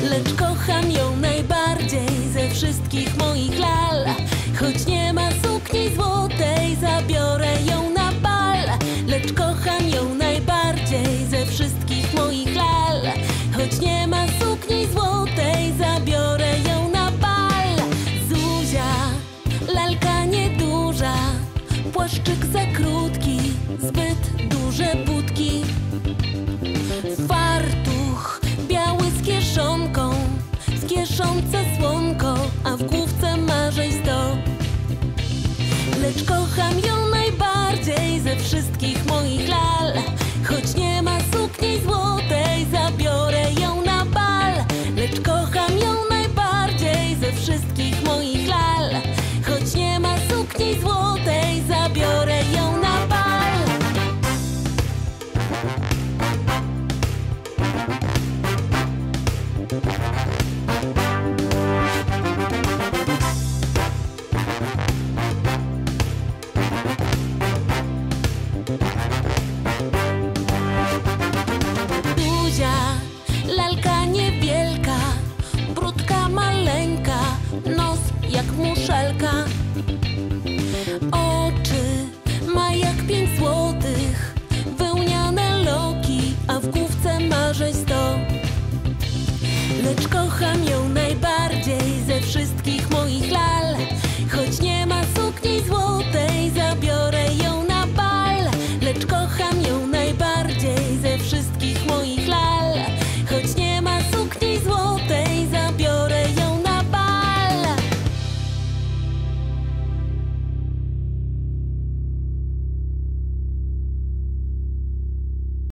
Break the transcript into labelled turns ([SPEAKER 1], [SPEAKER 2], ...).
[SPEAKER 1] lecz kocham ją najbardziej ze wszystkich moich lal. Choć nie ma sukni złotej, zabiorę ją na bal. Lecz kocham ją najbardziej ze wszystkich moich lal. Choć nie ma sukni złotej, zabiorę ją na bal. Zuzia, lalka nieduża, płaszczyk za krótki, zbyt duże budki.